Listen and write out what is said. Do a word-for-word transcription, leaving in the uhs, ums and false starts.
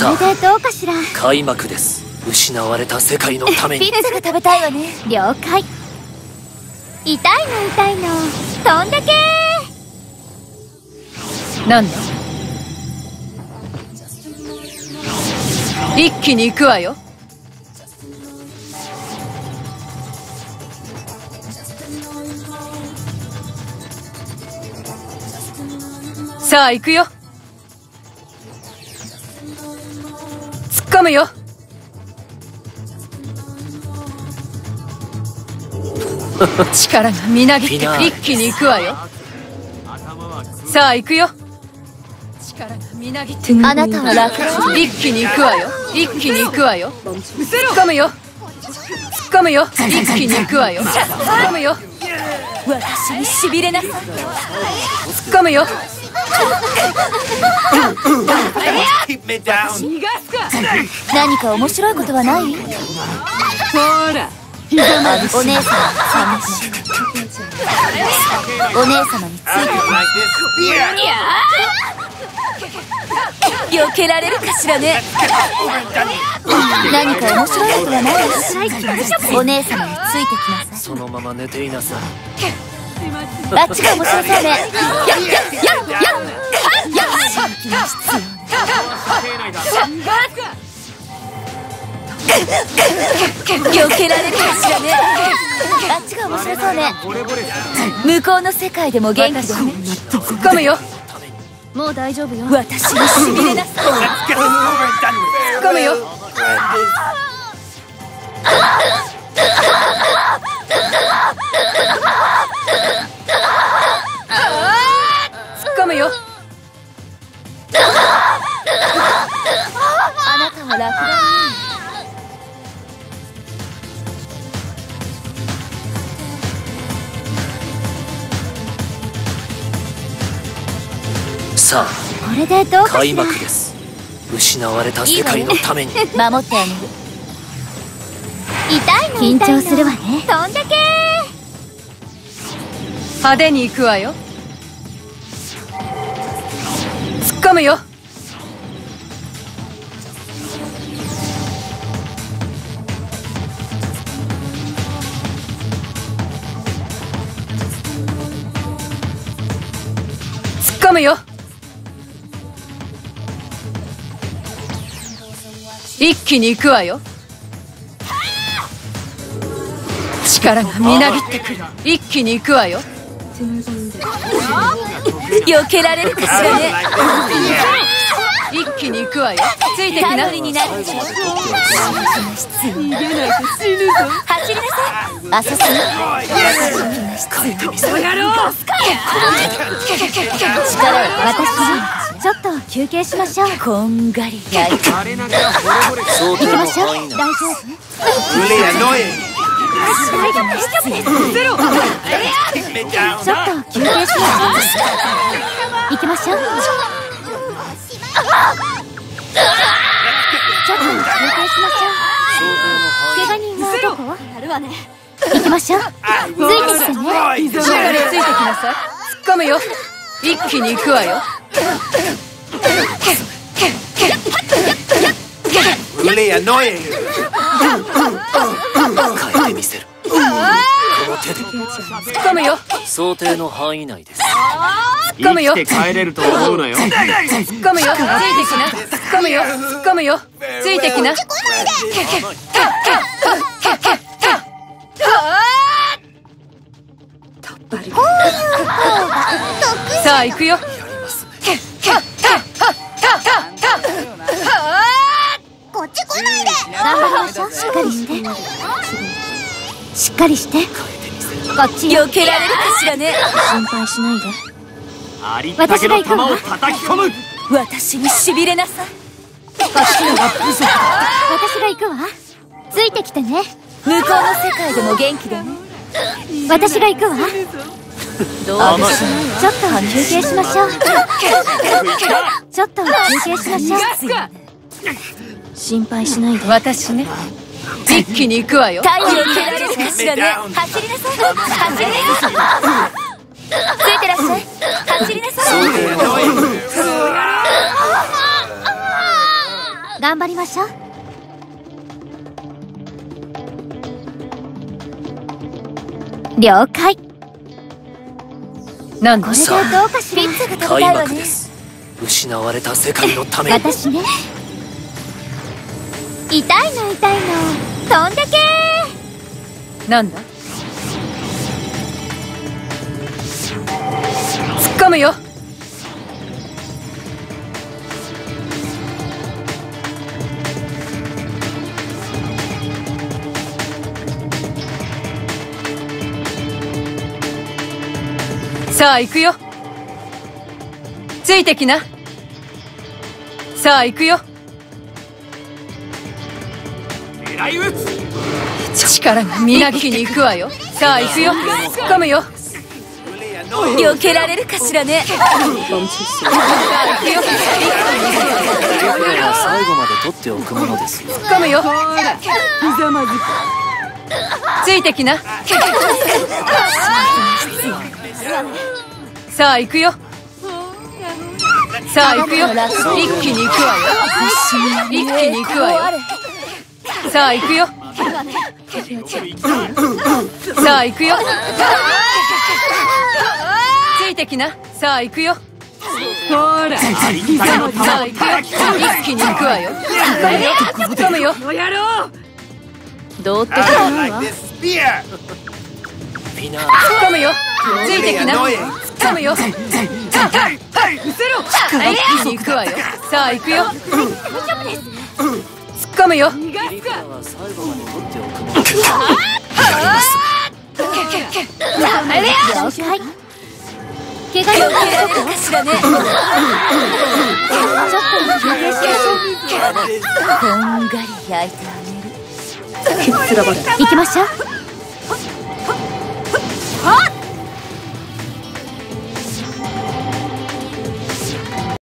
さあ、どうかしら。 開幕です。失われた世界のために。 ピッツァが食べたいわね。了解。痛いの痛いの飛んでけー。なんだ、一気に行くわよ。さあ行くよ。突っ込むよ。力がみなぎって一気に行くわよ。さあ行くよ。力がみなぎってあなたは楽一気に行くわよ。一気に行くわよ。突っ込むよ。突っ込むよ。一気に行くわよ。突っ込むよ。 私にしびれなさい。 突っ込むよ。 何か面白いことはない？ほら、お姉様にお姉様についてきます。避けられるかしらね。何か面白いことはない？お姉様についてきなさい。 そのまま寝ていなさい。 あっちが面白そうね。やっやっやっやっ避けられるかしらね。あっちが面白そうね。向こうの世界でも元気でね。 突っ込むよ。 もう大丈夫よ。私にしびれなさい。 突っ込むよ。突っ込むよ。 あなたは楽だね。 さあ、 これでどうかしら。 開幕です。失われた世界のために。 守ってあげる。痛いの緊張するわね。飛んでけー。 派手に行くわよ。突っ込むよ。突っ込むよ。一気に行くわよ。力がみなぎってくる。一気に行くわよ。 避けられるかしらね。 一気に行くわよ。ついてきな。 頼りになる。逃げないと死ぬぞ。走りなさい。浅瀬に変えてみせる。 力を私にちょっと休憩しましょう。こんがり焼いて行きましょう。大丈夫？ちょっと休憩しましょう。行きましょう。ちょっと休憩しましょう。怪我人はどこ？やるわね。行きましょう。ついてきてね。 しっかりついてきなさい。突っ込むよ。一気に行くわよ。 変えてみせる。この手で。 突っ込むよ。 想定の範囲内です。 突っ込むよ。 生きて帰れると思うなよ。 突っ込むよ。ついてきな。突っ込むよ。突っ込むよ。ついてきな。さあ行くよ。 こっち来ないで。頑張りましょう。しっかりして。しっかりして。こっち避けられるかしらね。心配しないで。 ありったけの球を叩き込む。 私にしびれなさい。こっちの私が行くわ。ついてきてね。向こうの世界でも元気でね。私が行くわ。どうでしょう。ちょっと休憩しましょう。ちょっと休憩しましょう。心配しないで。 私ね。一気に行くわよ。 太陽蹴られるかしらね。走りなさい。走りなさい。ついてらっしゃい。走りなさい。 頑張りましょう。了解。 なんだこれでどうかしら。ピッツァが食べたい開わね。 幕です。失われた世界のために。 私ね。痛いの痛いの飛んでけー。 なんだ突っ込むよ。さあ行くよ。ついてきな。さあ行くよ。 狙い撃つ。 力がみなぎりに行くわよ。さあ行くよ。突っ込むよ。 避けられるかしらね。 さあ行くよ。 これは最後まで取っておくものですよ。 突っ込むよ。ついてきな。さあ行くよ。さあ行くよ。一気に行くわよ。一気に行くわよ。さあ行くよ。さあ行くよ。ついてきな。さあ行くよ。さあ行くよ。一気に行くわよ。突っ込むよ。どうってことないわ。 フィナー突っ込むよ。ついてきな。突っ込むよ。さあ一気に行くわよ。さあ行くよ。突っ込むよ。 は最後まで取っておくものです。 了解。怪我よけられるかしらね。ちょっと休憩しましょう。こんがり焼いてあげる。行きましょう。